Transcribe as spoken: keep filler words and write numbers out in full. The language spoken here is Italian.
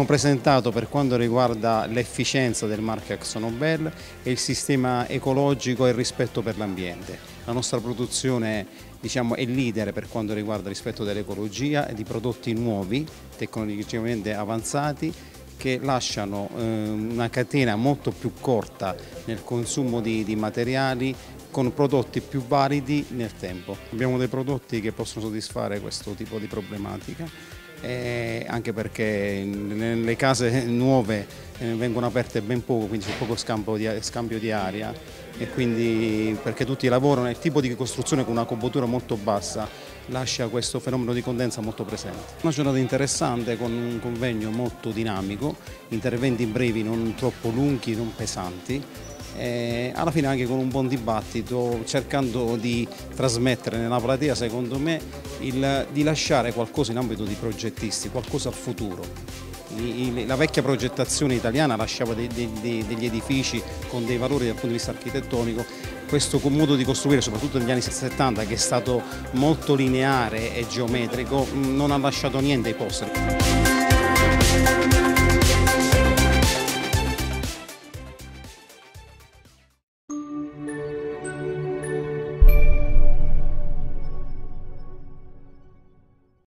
presentato per quanto riguarda l'efficienza del marchio AkzoNobel e il sistema ecologico e il rispetto per l'ambiente. La nostra produzione, diciamo, è leader per quanto riguarda il rispetto dell'ecologia e di prodotti nuovi, tecnologicamente avanzati, che lasciano eh, una catena molto più corta nel consumo di, di materiali, con prodotti più validi nel tempo. Abbiamo dei prodotti che possono soddisfare questo tipo di problematica, eh, anche perché nelle case nuove eh, vengono aperte ben poco, quindi c'è poco scambio di, scambio di aria, e quindi perché tutti lavorano, il tipo di costruzione con una cubatura molto bassa lascia questo fenomeno di condensa molto presente. Una giornata interessante con un convegno molto dinamico, interventi brevi, non troppo lunghi, non pesanti, e alla fine anche con un buon dibattito, cercando di trasmettere nella platea, secondo me, il, di lasciare qualcosa in ambito di progettisti, qualcosa al futuro. La vecchia progettazione italiana lasciava dei, dei, degli edifici con dei valori dal punto di vista architettonico. Questo modo di costruire, soprattutto negli anni settanta, che è stato molto lineare e geometrico, non ha lasciato niente ai posteri.